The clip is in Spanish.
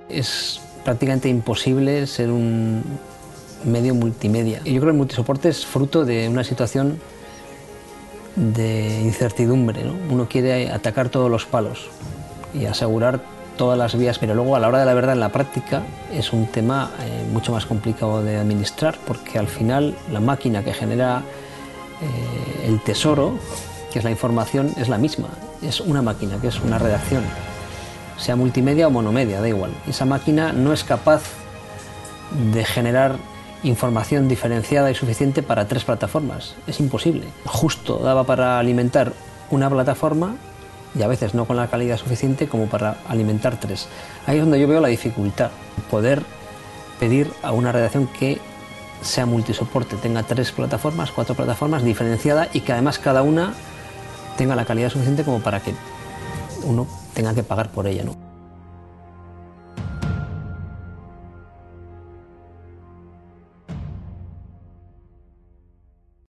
Es prácticamente imposible ser un medio multimedia. Y yo creo que el multisoporte es fruto de una situación de incertidumbre, ¿no? Uno quiere atacar todos los palos y asegurar todas las vías, pero luego a la hora de la verdad en la práctica es un tema mucho más complicado de administrar, porque al final la máquina que genera el tesoro, que es la información, es la misma, es una máquina, que es una redacción, sea multimedia o monomedia, da igual. Esa máquina no es capaz de generar información diferenciada y suficiente para 3 plataformas, es imposible. Justo daba para alimentar una plataforma y a veces no con la calidad suficiente como para alimentar 3. Ahí es donde yo veo la dificultad, poder pedir a una redacción que sea multisoporte, tenga 3 plataformas, 4 plataformas diferenciadas y que además cada una tenga la calidad suficiente como para que uno tenga que pagar por ella, ¿no?